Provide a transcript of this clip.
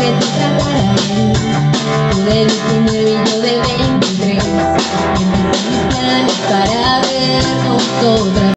que te tratara bien. Tú de 19 y yo de 23. Empecé mis planes para vernos otra vez.